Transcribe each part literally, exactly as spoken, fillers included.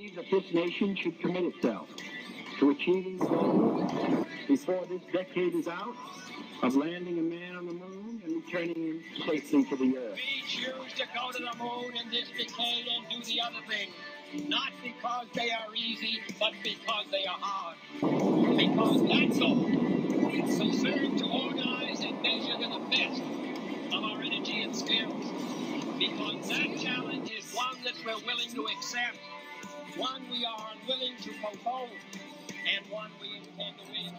believe that this nation should commit itself to achieving goals before this decade is out of landing a man on the moon and returning him safely to the earth. We choose to go to the moon in this decade and do the other thing, not because they are easy, but because they are hard. Because that goal will serve to organize and measure to the best of our energy and skills. Because that challenge is one that we're willing to accept, one we are unwilling to postpone, and one we intend to win.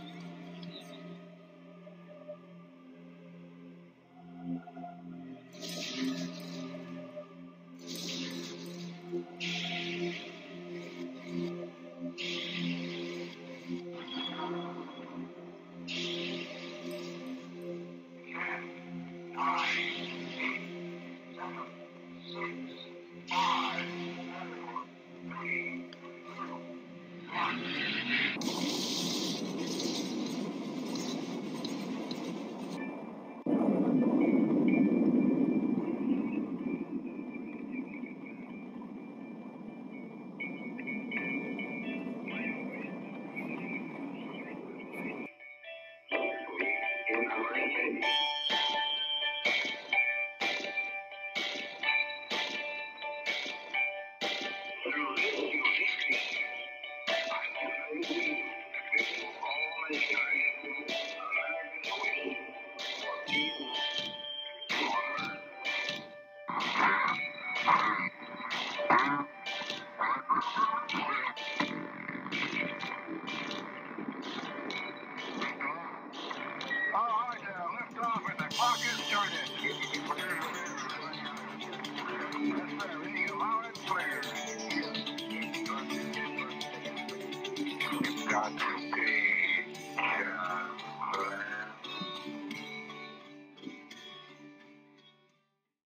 Ah!